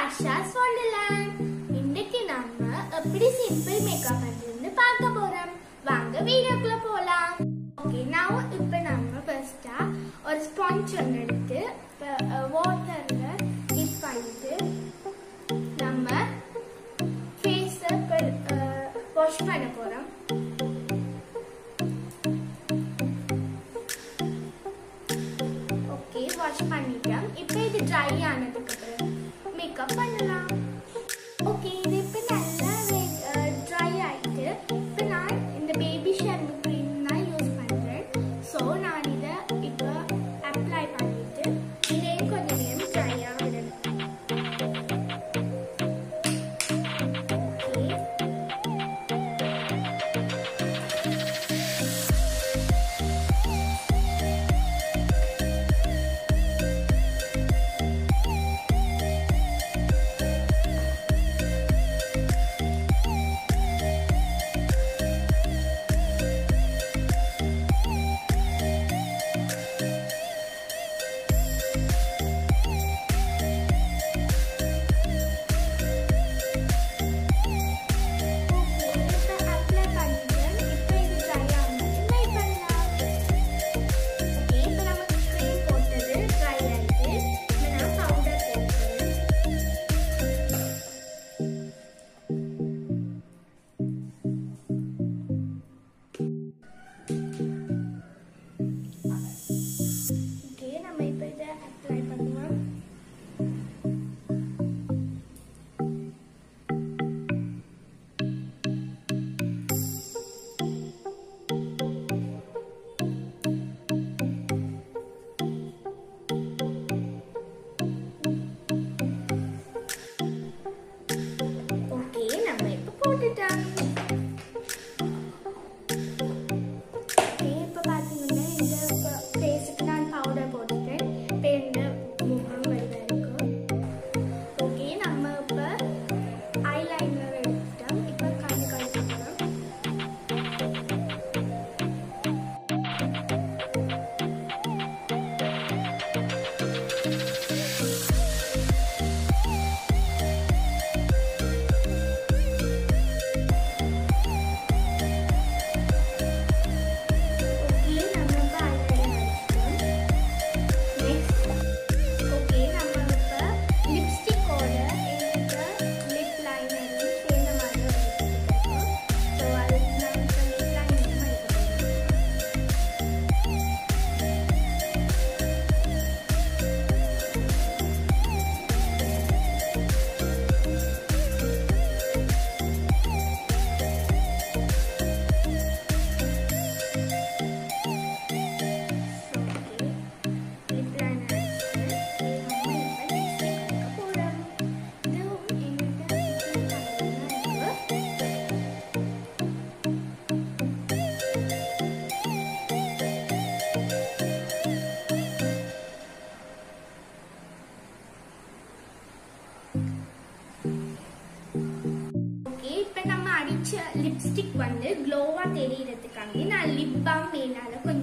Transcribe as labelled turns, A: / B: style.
A: Varsha's Wonderland. இன்னைக்கு நம்ம எப்படி சிம்பிள் மேக்கப் பண்றதுன்னு பார்க்க போறோம். வாங்க வீடியோக்குள்ள போலாம். ஓகே, now இப்போ நம்ம ஃபர்ஸ்டா ஒரு ஸ்பாஞ்ச் ஒன்று எடுத்து வாட்டர்ல டிப் பண்ணிட்டு நம்ம ஃபேஸை வாஷ் பண்ண போறோம். ஓகே, வாஷ் பண்ணிட்டோம். இப்போ இது ட்ரை ஆனதுக்கு அப்புறம் மேக்கப் பண்ணலாம். ஓகே, இது இப்போ நல்லா ட்ரை ஆயிட்டு இப்போ நான் இந்த பேபி ஷாம்பு க்ரீம் தான் யூஸ் பண்ணுறேன். ஸோ நான் இதை இப்போ அப்ளை பண்ணிட்டு இதையும் கொஞ்சம் நேரம் ட்ரையாக விடணும். லிப்ஸ்டிக் வந்து க்ளோவா தெரியறதுக்காக நான் லிப் பாம் மேலால